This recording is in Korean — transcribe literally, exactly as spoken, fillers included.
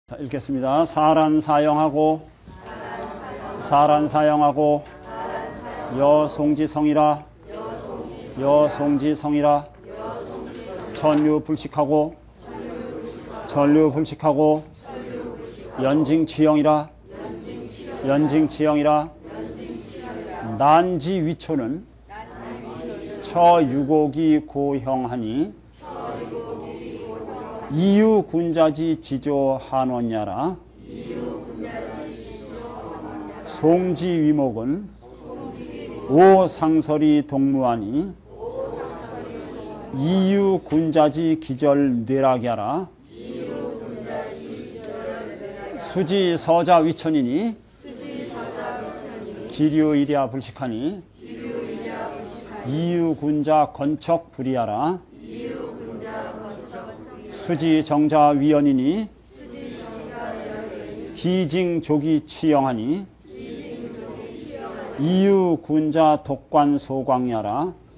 자, 읽겠습니다. 사란 사형하고 사란 사형하고 여송지성이라 여송지성이라 천류불식하고 천류불식하고 연징취형이라 연징취형이라 난지위초는 처유곡이 고형하니 이유군자지 지조 한원야라. 송지위목은 오상설이 동무하니 이유군자지 기절 뇌락야라. 수지서자위천이니 기류이랴 불식하니 이유군자 건척불이야라. 수지정자위원이니 기징조기 취영하니 이유군자 독관소광야라.